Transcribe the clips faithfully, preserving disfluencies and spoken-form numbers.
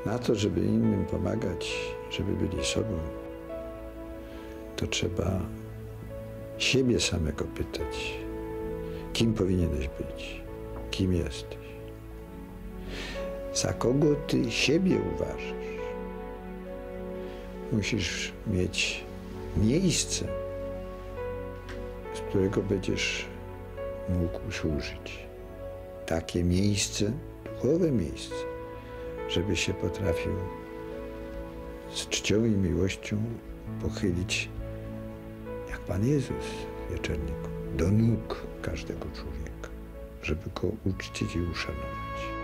Na to, żeby innym pomagać, żeby byli sobą, to trzeba siebie samego pytać, kim powinieneś być, kim jesteś, za kogo ty siebie uważasz. Musisz mieć miejsce, z którego będziesz mógł służyć. Takie miejsce, duchowe miejsce, żeby się potrafił z czcią i miłością pochylić, jak Pan Jezus w wieczerniku, do nóg każdego człowieka, żeby go uczcić i uszanować.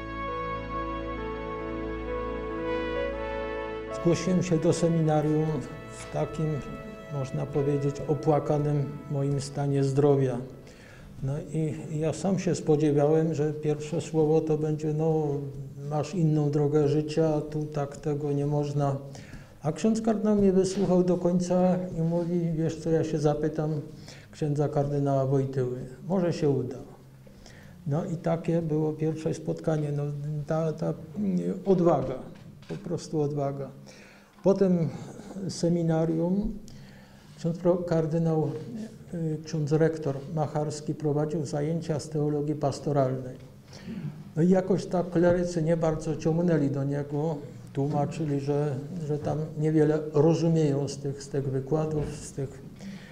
Zgłosiłem się do seminarium w takim, można powiedzieć, opłakanym moim stanie zdrowia. No i ja sam się spodziewałem, że pierwsze słowo to będzie, no masz inną drogę życia, a tu tak tego nie można. A ksiądz kardynał mnie wysłuchał do końca i mówi, wiesz co, ja się zapytam księdza kardynała Wojtyły, może się uda. No i takie było pierwsze spotkanie, no ta, ta odwaga, po prostu odwaga. Potem seminarium, ksiądz kardynał, ksiądz rektor Macharski prowadził zajęcia z teologii pastoralnej. No i jakoś tak klerycy nie bardzo ciągnęli do niego, tłumaczyli, że, że tam niewiele rozumieją z tych, z tych wykładów, z tych,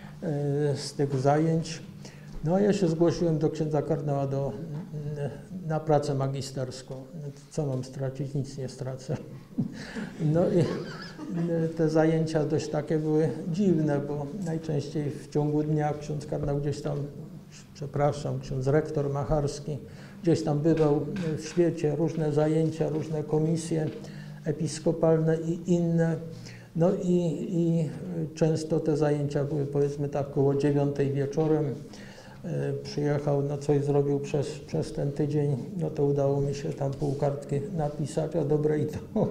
z tych zajęć. No a ja się zgłosiłem do księdza kardynała do, na pracę magisterską. Co mam stracić? Nic nie stracę. No i te zajęcia dość takie były dziwne, bo najczęściej w ciągu dnia ksiądz kardynał gdzieś tam, przepraszam, ksiądz rektor Macharski, gdzieś tam bywał w świecie, różne zajęcia, różne komisje episkopalne i inne. No i, i często te zajęcia były, powiedzmy tak, koło dziewiątej wieczorem. Przyjechał, no coś zrobił przez, przez ten tydzień, no to udało mi się tam pół kartki napisać, a dobre i to.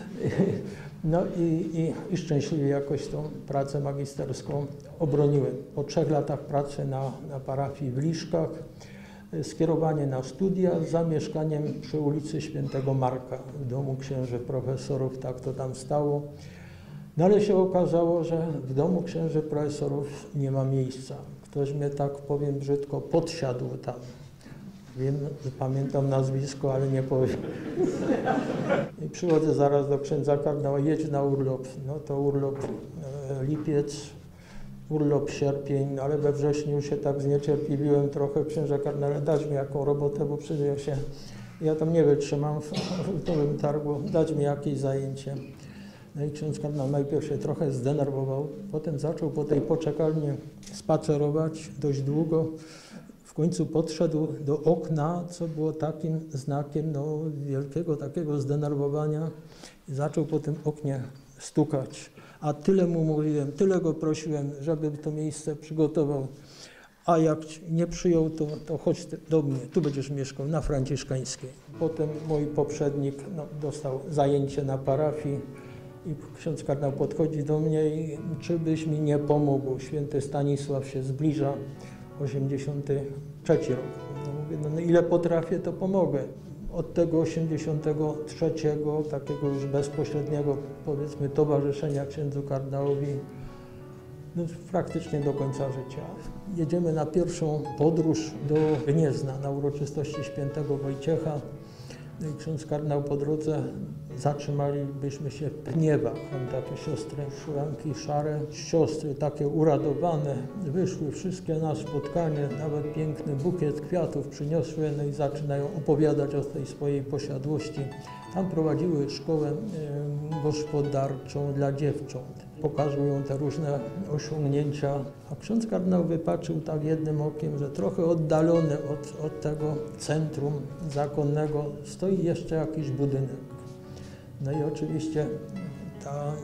No i, i, i szczęśliwie jakoś tą pracę magisterską obroniłem. Po trzech latach pracy na, na parafii w Liszkach, skierowanie na studia z zamieszkaniem przy ulicy Świętego Marka, w domu księży profesorów, tak to tam stało. No ale się okazało, że w domu księży profesorów nie ma miejsca. Ktoś mnie, tak powiem brzydko, podsiadł tam. Wiem, że pamiętam nazwisko, ale nie powiem. I przychodzę zaraz do księdza kardynała, jedź na urlop. No to urlop e, lipiec, urlop sierpień, ale we wrześniu się tak zniecierpliwiłem trochę. Księże kardynale, dać mi jaką robotę, bo przecież ja się, ja tam nie wytrzymam w, w tym targu, dać mi jakieś zajęcie. No i ksiądz kardynał najpierw się trochę zdenerwował, potem zaczął po tej poczekalni spacerować dość długo. W końcu podszedł do okna, co było takim znakiem no, wielkiego takiego zdenerwowania i zaczął po tym oknie stukać. A tyle mu mówiłem, tyle go prosiłem, żeby to miejsce przygotował. A jak nie przyjął, to, to chodź do mnie, tu będziesz mieszkał, na Franciszkańskiej. Potem mój poprzednik no, dostał zajęcie na parafii i ksiądz kardynał podchodzi do mnie i czy byś mi nie pomógł, święty Stanisław się zbliża, osiemdziesiąty trzeci rok. No mówię, no ile potrafię, to pomogę. Od tego osiemdziesiątego trzeciego, takiego już bezpośredniego, powiedzmy, towarzyszenia księdzu kardynałowi, no, praktycznie do końca życia. Jedziemy na pierwszą podróż do Gniezna na uroczystości świętego Wojciecha. No i ksiądz kardynał po drodze zatrzymalibyśmy się w Pniewach. Tam takie siostry, szranki szare, siostry takie uradowane, wyszły wszystkie na spotkanie, nawet piękny bukiet kwiatów przyniosły, no i zaczynają opowiadać o tej swojej posiadłości. Tam prowadziły szkołę y, gospodarczą dla dziewcząt. Pokazują te różne osiągnięcia, a ksiądz kardynał wypatrzył tak jednym okiem, że trochę oddalony od, od tego centrum zakonnego stoi jeszcze jakiś budynek. No i oczywiście ta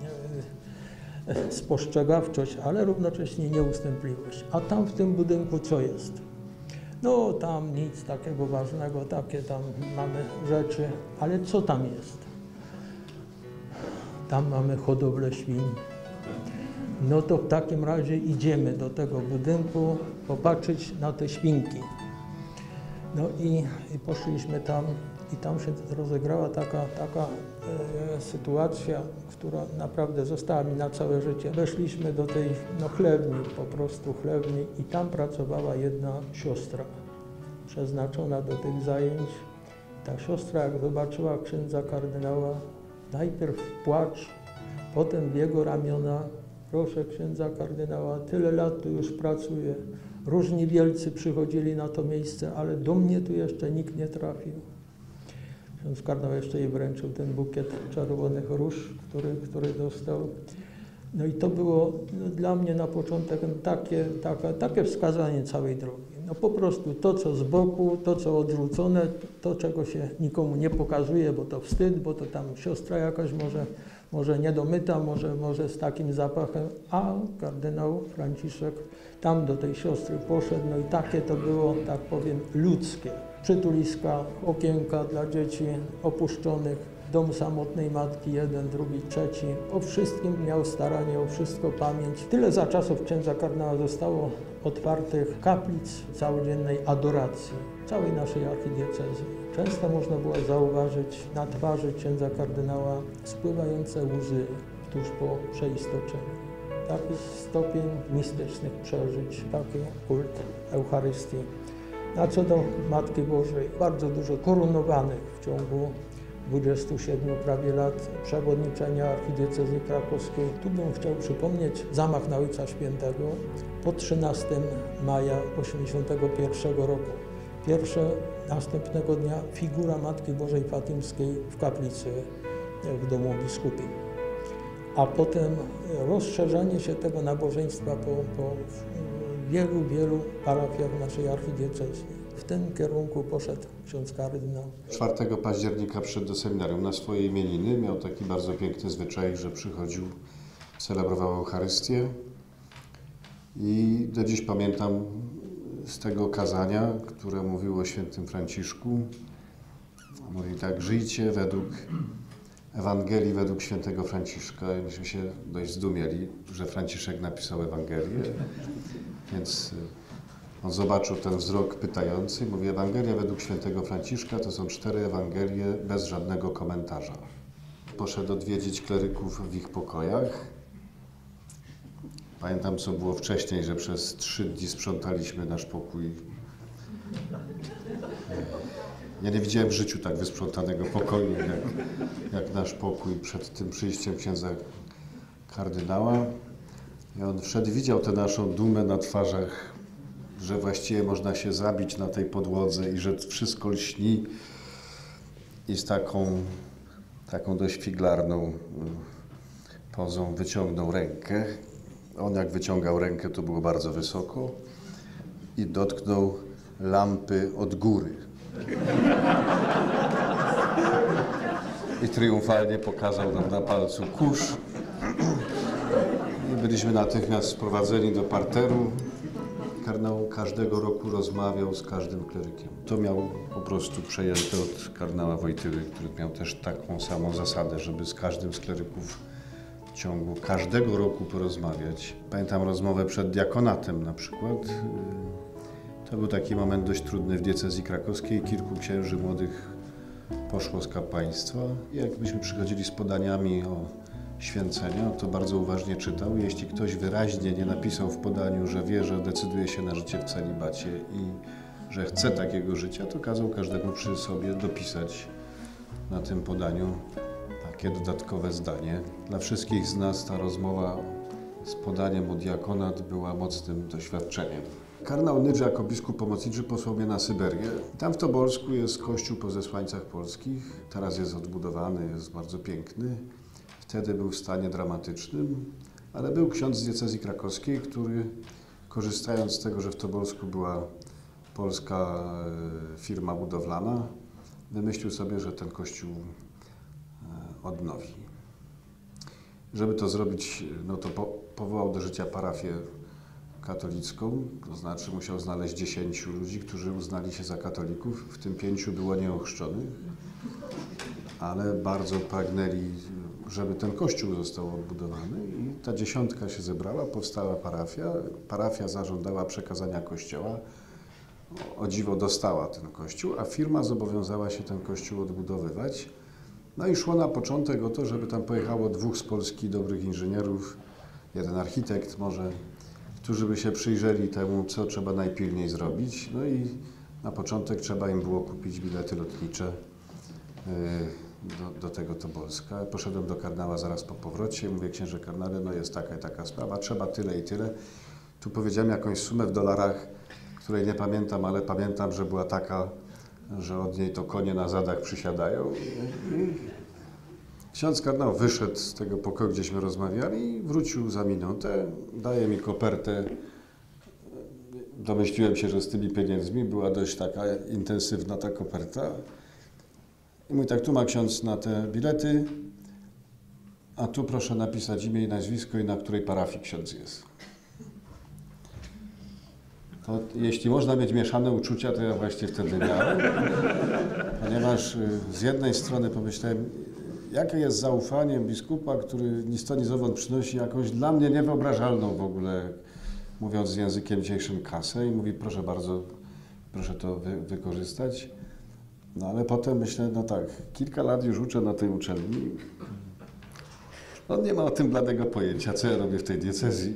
e, spostrzegawczość, ale równocześnie nieustępliwość. A tam w tym budynku co jest? No tam nic takiego ważnego, takie tam mamy rzeczy, ale co tam jest? Tam mamy hodowlę świń. No to w takim razie idziemy do tego budynku popatrzeć na te świnki. No i, i poszliśmy tam i tam się rozegrała taka, taka e, sytuacja, która naprawdę została mi na całe życie. Weszliśmy do tej no, chlewni, po prostu chlewni i tam pracowała jedna siostra przeznaczona do tych zajęć. Ta siostra, jak zobaczyła księdza kardynała, najpierw płacz, potem w jego ramiona: proszę księdza kardynała, tyle lat tu już pracuję. Różni wielcy przychodzili na to miejsce, ale do mnie tu jeszcze nikt nie trafił. Ksiądz kardynał jeszcze jej wręczył ten bukiet czerwonych róż, który, który dostał. No i to było no, dla mnie na początek takie, takie, takie wskazanie całej drogi. No po prostu to, co z boku, to, co odrzucone, to, czego się nikomu nie pokazuje, bo to wstyd, bo to tam siostra jakaś może, może niedomyta, może, może z takim zapachem, a kardynał Franciszek tam do tej siostry poszedł, no i takie to było, tak powiem, ludzkie. Przytuliska, okienka dla dzieci opuszczonych, dom samotnej matki, jeden, drugi, trzeci. O wszystkim miał staranie, o wszystko pamięć. Tyle za czasów księdza kardynała zostało otwartych kaplic całodziennej adoracji całej naszej archidiecezji. Często można było zauważyć na twarzy księdza kardynała spływające łzy tuż po przeistoczeniu. Taki stopień mistycznych przeżyć, taki kult Eucharystii. A co do Matki Bożej, bardzo dużo korunowanych w ciągu dwudziestu siedmiu prawie lat przewodniczenia archidiecezji krakowskiej. Tu bym chciał przypomnieć zamach na Ojca Świętego po trzynastego maja tysiąc dziewięćset osiemdziesiątego pierwszego roku. Pierwsze, następnego dnia figura Matki Bożej Fatymskiej w kaplicy w domu biskupim. A potem rozszerzenie się tego nabożeństwa po, po wielu, wielu parafiach naszej archidiecezji. W tym kierunku poszedł ksiądz kardynał. czwartego października przyszedł do seminarium na swoje imieniny. Miał taki bardzo piękny zwyczaj, że przychodził, celebrował Eucharystię. I do dziś pamiętam z tego kazania, które mówiło o świętym Franciszku. Mówi tak: żyjcie według Ewangelii, według świętego Franciszka. I myśmy się dość zdumieli, że Franciszek napisał Ewangelię. Więc on zobaczył ten wzrok pytający i mówi: Ewangelia według świętego Franciszka to są cztery Ewangelie bez żadnego komentarza. Poszedł odwiedzić kleryków w ich pokojach. Pamiętam, co było wcześniej, że przez trzy dni sprzątaliśmy nasz pokój. Ja nie widziałem w życiu tak wysprzątanego pokoju, jak, jak nasz pokój przed tym przyjściem księdza kardynała. I on wszedł, widział tę naszą dumę na twarzach, że właściwie można się zabić na tej podłodze i że wszystko lśni. I z taką, taką dość figlarną pozą wyciągnął rękę. On jak wyciągał rękę, to było bardzo wysoko i dotknął lampy od góry. I triumfalnie pokazał nam na palcu kurz. I byliśmy natychmiast sprowadzeni do parteru. Kardynał każdego roku rozmawiał z każdym klerykiem. To miał po prostu przejęte od kardynała Wojtyły, który miał też taką samą zasadę, żeby z każdym z kleryków w ciągu każdego roku porozmawiać. Pamiętam rozmowę przed diakonatem na przykład. To był taki moment dość trudny w diecezji krakowskiej. Kilku księży młodych poszło z kapłaństwa. I jak myśmy przychodzili z podaniami o święcenia, to bardzo uważnie czytał. Jeśli ktoś wyraźnie nie napisał w podaniu, że wie, że decyduje się na życie w celibacie i że chce takiego życia, to kazał każdemu przy sobie dopisać na tym podaniu takie dodatkowe zdanie. Dla wszystkich z nas ta rozmowa z podaniem o diakonat była mocnym doświadczeniem. Kardynał Nydża jako biskup pomocniczy posłał mnie na Syberię. Tam w Tobolsku jest kościół po zesłańcach polskich. Teraz jest odbudowany, jest bardzo piękny. Wtedy był w stanie dramatycznym, ale był ksiądz z diecezji krakowskiej, który, korzystając z tego, że w Tobolsku była polska firma budowlana, wymyślił sobie, że ten kościół odnowi. Żeby to zrobić, no to po, powołał do życia parafię katolicką, to znaczy musiał znaleźć dziesięciu ludzi, którzy uznali się za katolików, w tym pięciu było nieochrzczonych, ale bardzo pragnęli, żeby ten kościół został odbudowany i ta dziesiątka się zebrała, powstała parafia, parafia zażądała przekazania kościoła, o dziwo dostała ten kościół, a firma zobowiązała się ten kościół odbudowywać. No i szło na początek o to, żeby tam pojechało dwóch z Polski dobrych inżynierów, jeden architekt może, którzy by się przyjrzeli temu, co trzeba najpilniej zrobić. No i na początek trzeba im było kupić bilety lotnicze do, do tego Tobolska. Poszedłem do kardynała zaraz po powrocie i mówię, księże kardynale, no jest taka i taka sprawa, trzeba tyle i tyle. Tu powiedziałem jakąś sumę w dolarach, której nie pamiętam, ale pamiętam, że była taka, że od niej to konie na zadach przysiadają. I ksiądz kardynał wyszedł z tego pokoju, gdzieśmy rozmawiali i wrócił za minutę, daje mi kopertę. Domyśliłem się, że z tymi pieniędzmi była dość taka intensywna ta koperta. I mówi tak, tu ma ksiądz na te bilety, a tu proszę napisać imię i nazwisko i na której parafii ksiądz jest. To, jeśli można mieć mieszane uczucia, to ja właśnie wtedy miałem, ponieważ z jednej strony pomyślałem, jakie jest zaufanie biskupa, który ni stąd ni zowąd przynosi jakąś dla mnie niewyobrażalną w ogóle, mówiąc językiem dzisiejszym, kasę i mówi, proszę bardzo, proszę to wy, wykorzystać. No ale potem myślę, no tak, kilka lat już uczę na tej uczelni. On nie ma o tym bladego pojęcia, co ja robię w tej diecezji.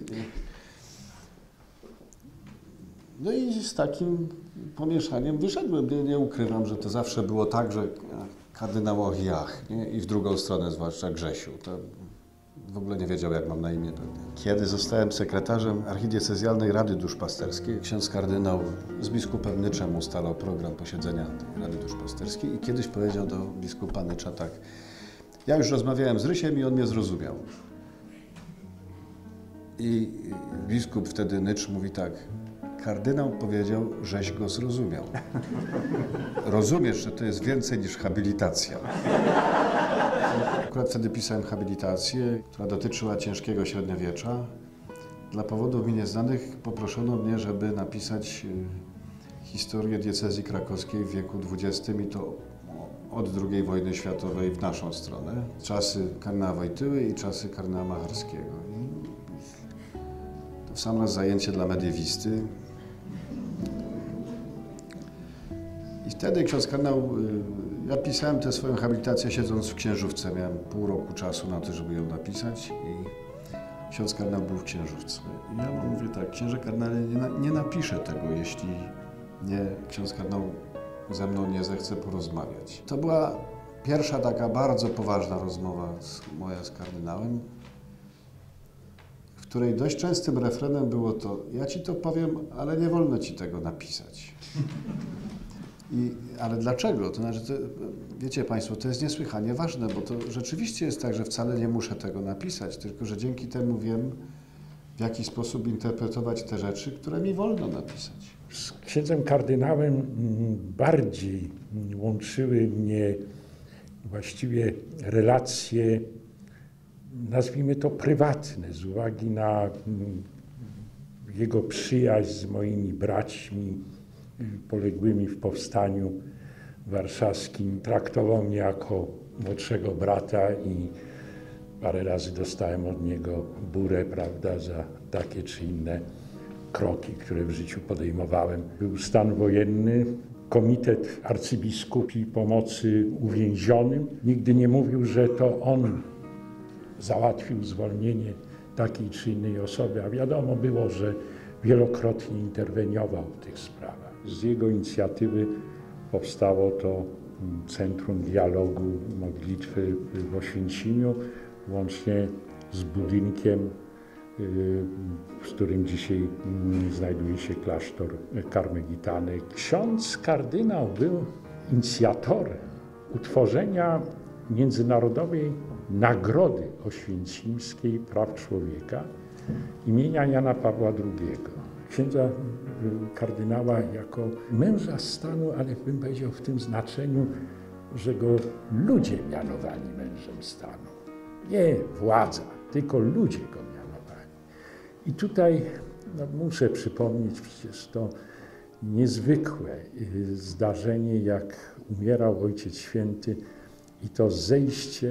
No i z takim pomieszaniem wyszedłem. Nie, nie ukrywam, że to zawsze było tak, że kardynał och jach, nie? I w drugą stronę zwłaszcza Grzesiu. To w ogóle nie wiedział, jak mam na imię. Kiedy zostałem sekretarzem archidiecezjalnej Rady Duszpasterskiej, ksiądz kardynał z biskupem Nyczem ustalał program posiedzenia Rady Duszpasterskiej i kiedyś powiedział do biskupa Nycza tak, ja już rozmawiałem z Rysiem i on mnie zrozumiał. I biskup wtedy Nycz mówi tak, kardynał powiedział, żeś go zrozumiał. Rozumiesz, że to jest więcej niż habilitacja. Akurat wtedy pisałem habilitację, która dotyczyła ciężkiego średniowiecza. Dla powodów mi nieznanych poproszono mnie, żeby napisać historię diecezji krakowskiej w wieku dwudziestym i to od drugiej wojny światowej w naszą stronę. Czasy kardynała Wojtyły i czasy kardynała Macharskiego. To w sam raz zajęcie dla mediewisty. I wtedy ksiądz kardynał, ja pisałem tę swoją habilitację siedząc w księżówce, miałem pół roku czasu na to, żeby ją napisać i ksiądz kardynał był w księżówce. I ja mu mówię tak, księże kardynale, nie, na, nie napiszę tego, jeśli nie, ksiądz kardynał ze mną nie zechce porozmawiać. To była pierwsza taka bardzo poważna rozmowa z, moja z kardynałem, w której dość częstym refrenem było to, ja ci to powiem, ale nie wolno ci tego napisać. I, ale dlaczego? To znaczy, to, wiecie Państwo, to jest niesłychanie ważne, bo to rzeczywiście jest tak, że wcale nie muszę tego napisać, tylko że dzięki temu wiem, w jaki sposób interpretować te rzeczy, które mi wolno napisać. Z księdzem kardynałem bardziej łączyły mnie właściwie relacje, nazwijmy to prywatne, z uwagi na jego przyjaźń z moimi braćmi poległymi w powstaniu warszawskim. Traktował mnie jako młodszego brata i parę razy dostałem od niego burę, prawda, za takie czy inne kroki, które w życiu podejmowałem. Był stan wojenny, Komitet Arcybiskupi Pomocy Uwięzionym. Nigdy nie mówił, że to on załatwił zwolnienie takiej czy innej osoby, a wiadomo było, że wielokrotnie interweniował w tych sprawach. Z jego inicjatywy powstało to Centrum Dialogu Modlitwy w Oświęcimiu, łącznie z budynkiem, w którym dzisiaj znajduje się klasztor karmelitany. Ksiądz kardynał był inicjatorem utworzenia Międzynarodowej Nagrody Oświęcimskiej Praw Człowieka imienia Jana Pawła drugiego. Księdza kardynała jako męża stanu, ale bym powiedział w tym znaczeniu, że go ludzie mianowali mężem stanu. Nie władza, tylko ludzie go mianowali. I tutaj no, muszę przypomnieć przecież to niezwykłe zdarzenie, jak umierał Ojciec Święty i to zejście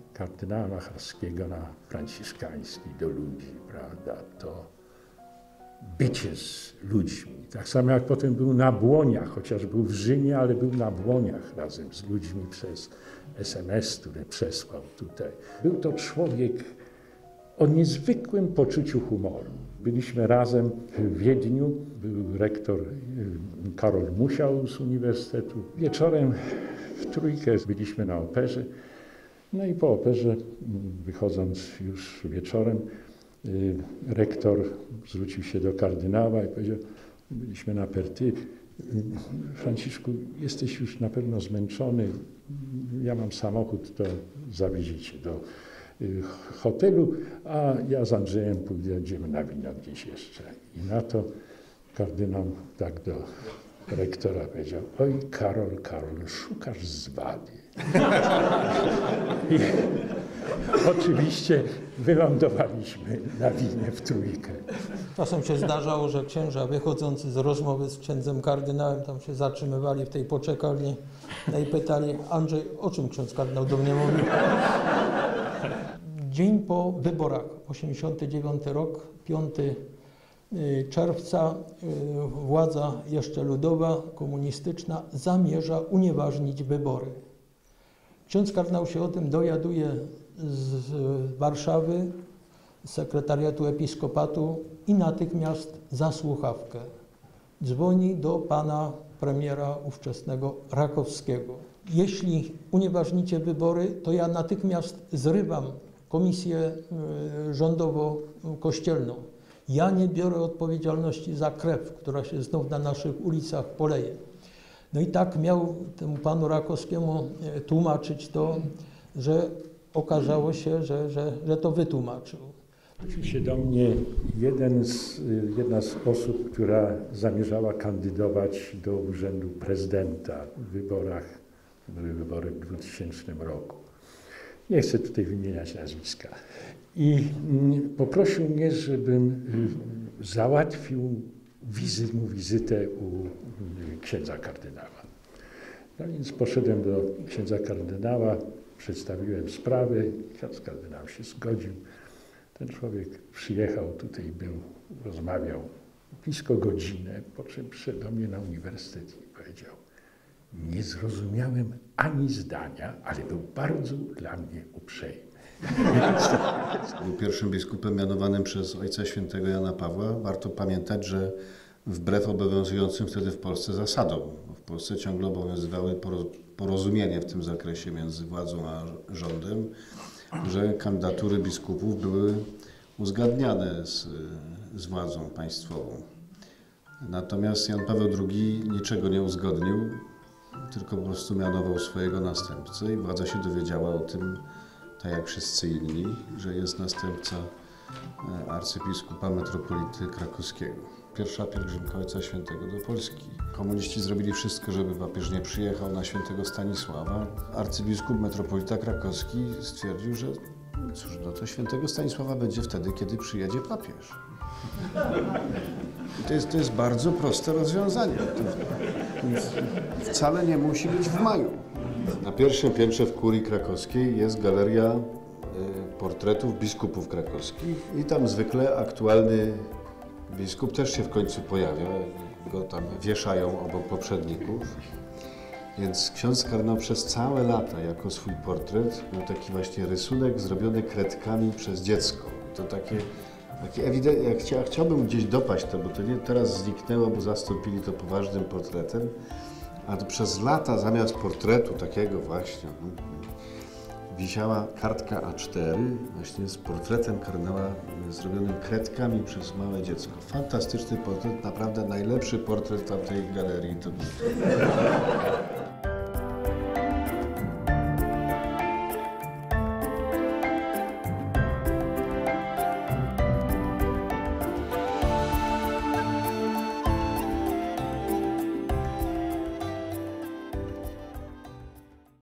kardynała Macharskiego na franciszkański do ludzi, prawda, to bycie z ludźmi. Tak samo jak potem był na Błoniach, chociaż był w Rzymie, ale był na Błoniach razem z ludźmi przez es em es, które przesłał tutaj. Był to człowiek o niezwykłym poczuciu humoru. Byliśmy razem w Wiedniu, był rektor Karol Musiał z Uniwersytetu. Wieczorem w trójkę byliśmy na operze. No i po operze, wychodząc już wieczorem, rektor zwrócił się do kardynała i powiedział, byliśmy na Perty, Franciszku, jesteś już na pewno zmęczony, ja mam samochód, to zawieziecie do hotelu, a ja z Andrzejem pójdziemy na wino gdzieś jeszcze. I na to kardynał tak do rektora powiedział, oj Karol, Karol, szukasz zwady. I oczywiście wylądowaliśmy na winie w trójkę. Czasem się zdarzało, że księża wychodzący z rozmowy z księdzem kardynałem, tam się zatrzymywali w tej poczekalni, no i pytali, Andrzej, o czym ksiądz kardynał do mnie mówił? Dzień po wyborach, osiemdziesiąty dziewiąty rok, piątego czerwca, władza jeszcze ludowa, komunistyczna zamierza unieważnić wybory. Ksiądz kardynał się o tym dowiaduje z Warszawy, z sekretariatu episkopatu i natychmiast za słuchawkę dzwoni do pana premiera ówczesnego Rakowskiego. Jeśli unieważnicie wybory, to ja natychmiast zrywam komisję rządowo-kościelną. Ja nie biorę odpowiedzialności za krew, która się znów na naszych ulicach poleje. No i tak miał temu panu Rakowskiemu tłumaczyć to, że okazało się, że, że, że to wytłumaczył. Zwrócił się do mnie jeden z, jedna z osób, która zamierzała kandydować do urzędu prezydenta w wyborach, były wybory w dwutysięcznym roku. Nie chcę tutaj wymieniać nazwiska. I poprosił mnie, żebym załatwił wizy, mu wizytę u księdza kardynała. No więc poszedłem do księdza kardynała, przedstawiłem sprawy, ksiądz kardynał się zgodził. Ten człowiek przyjechał, tutaj był, rozmawiał blisko godzinę, po czym przyszedł do mnie na uniwersytet i powiedział, nie zrozumiałem ani zdania, ale był bardzo dla mnie uprzejmy. Był pierwszym biskupem mianowanym przez Ojca Świętego Jana Pawła. Warto pamiętać, że wbrew obowiązującym wtedy w Polsce zasadom, w Polsce ciągle obowiązywały porozumienie w tym zakresie między władzą a rządem, że kandydatury biskupów były uzgadniane z, z władzą państwową. Natomiast Jan Paweł drugi niczego nie uzgodnił, tylko po prostu mianował swojego następcę i władza się dowiedziała o tym, tak jak wszyscy inni, że jest następca arcybiskupa metropolity krakowskiego. Pierwsza pielgrzymka Ojca Świętego do Polski. Komuniści zrobili wszystko, żeby papież nie przyjechał na świętego Stanisława. Arcybiskup metropolita krakowski stwierdził, że cóż, no to świętego Stanisława będzie wtedy, kiedy przyjedzie papież. I to jest, to jest bardzo proste rozwiązanie. To wcale nie musi być w maju. Na pierwszym piętrze w kurii krakowskiej jest galeria portretów biskupów krakowskich i tam zwykle aktualny biskup też się w końcu pojawia, go tam wieszają obok poprzedników. Więc ksiądz kardynał przez całe lata jako swój portret miał taki właśnie rysunek zrobiony kredkami przez dziecko. To takie, takie ewidentnie, jak chcia, chciałbym gdzieś dopaść to, bo to nie teraz zniknęło, bo zastąpili to poważnym portretem, a to przez lata zamiast portretu takiego właśnie wisiała kartka A cztery właśnie z portretem kardynała zrobionym kredkami przez małe dziecko. Fantastyczny portret, naprawdę najlepszy portret tamtej galerii to był.